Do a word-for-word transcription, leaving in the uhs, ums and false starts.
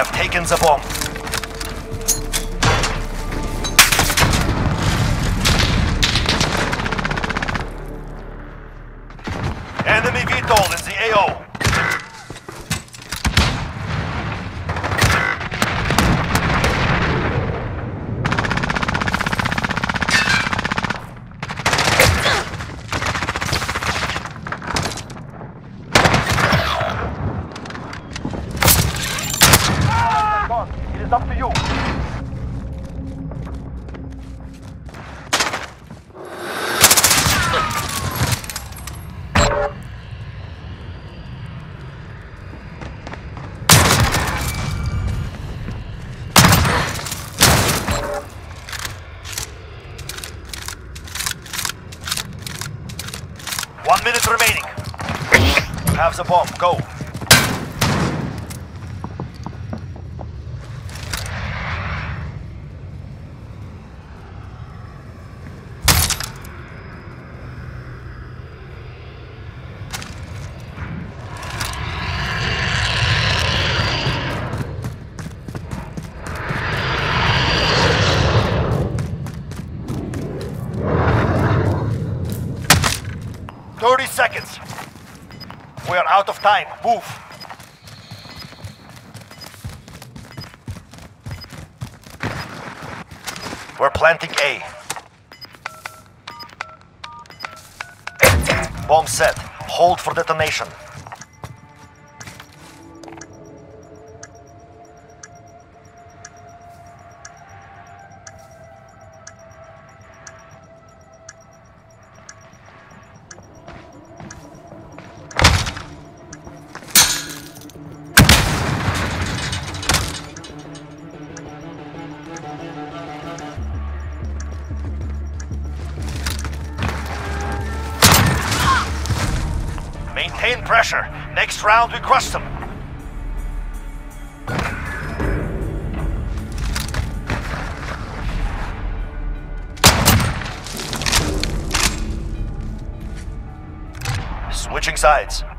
have taken the bomb. Enemy V TOL in the A O. It is up to you. One minute remaining. Have the bomb. Go. thirty seconds. We are out of time. Move. We're planting A. Bomb set. Hold for detonation. Maintain pressure. Next round we crush them. Switching sides.